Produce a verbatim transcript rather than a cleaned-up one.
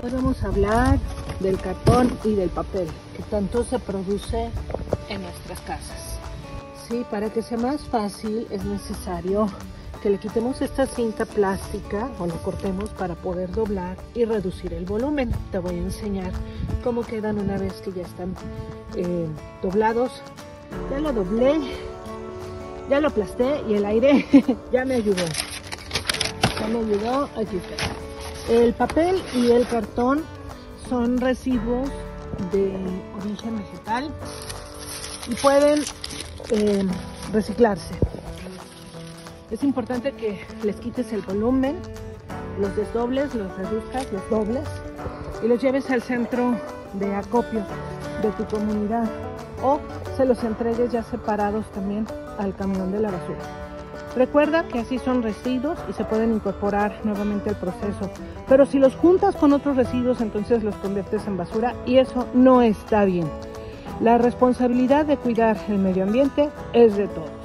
Hoy vamos a hablar del cartón y del papel que tanto se produce en nuestras casas. Sí, para que sea más fácil es necesario que le quitemos esta cinta plástica o lo cortemos para poder doblar y reducir el volumen. Te voy a enseñar cómo quedan una vez que ya están eh, doblados. Ya lo doblé, ya lo aplasté y el aire ya me ayudó. Ya me ayudó, aquí está. El papel y el cartón son residuos de origen vegetal y pueden eh, reciclarse. Es importante que les quites el volumen, los desdobles, los reduzcas, los dobles y los lleves al centro de acopio de tu comunidad o se los entregues ya separados también al camión de la basura. Recuerda que así son residuos y se pueden incorporar nuevamente al proceso, pero si los juntas con otros residuos entonces los conviertes en basura y eso no está bien. La responsabilidad de cuidar el medio ambiente es de todos.